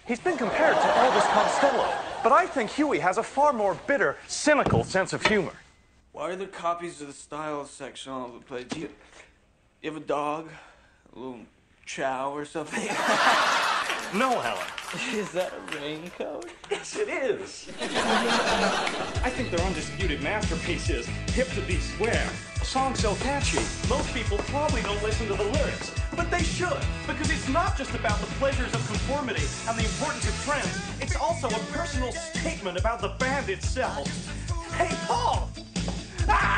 He's been compared to Elvis Costello, but I think Huey has a far more bitter, cynical sense of humor. Why are there copies of the style section all over the place? Do you have a dog? A little chow or something? No, Helen. Is that a raincoat? Yes, it is. I think they're undisputed masterpieces. Hip to be square. A song so catchy, most people probably don't listen to the lyrics. But they should, because it's not just about the pleasures of conformity and the importance of trends. It's also a personal statement about the band itself. Hey, Paul! Ah!